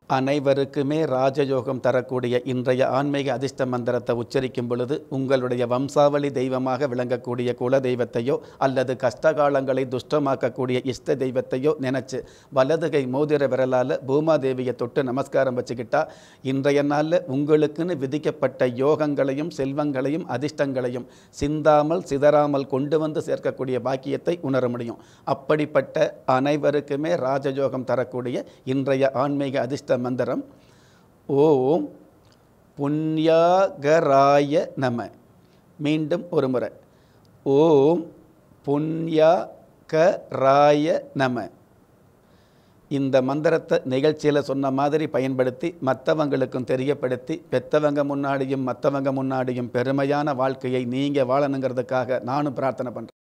அனைவருக்குமே ராஜயோகம் தரக்கூடிய இன்றைய ஆன்மீக அதிர்ஷ்ட மந்திரத்தை உச்சரிக்கும் பொழுது உங்களுடைய வம்சாவளி தெய்வமாக விளங்கக்கூடிய குல தெய்வத்தையோ அல்லது கஷ்டகாலங்களை துஷ்டமாக்கக்கூடிய இஷ்ட தெய்வத்தையோ நினச்சி வலதுகை மோதிர விரலால் பூமாதேவியை தொட்டு நமஸ்காரம் வச்சுக்கிட்டா இன்றைய நாளில் உங்களுக்குன்னு விதிக்கப்பட்ட யோகங்களையும் செல்வங்களையும் அதிர்ஷ்டங்களையும் சிந்தாமல் சிதறாமல் கொண்டு வந்து சேர்க்கக்கூடிய பாக்கியத்தை உணர முடியும். அப்படிப்பட்ட அனைவருக்குமே ராஜயோகம் தரக்கூடிய இன்றைய ஆன்மீக அதிர்ஷ்ட மந்திரம் ஓம் புண்ணியாகராய நம. மீண்டும் ஒரு முறை ஓம் புண்ணியாகராய நம. இந்த மந்திரத்தை நிகழ்ச்சியில் சொன்ன மாதிரி பயன்படுத்தி மற்றவங்களுக்கும் தெரியப்படுத்தி பெற்றவங்க முன்னாடியும் மற்றவங்க முன்னாடியும் பெருமையான வாழ்க்கையை நீங்கள் வாழணுங்கிறதுக்காக நானும் பிரார்த்தனை பண்ணுறேன்.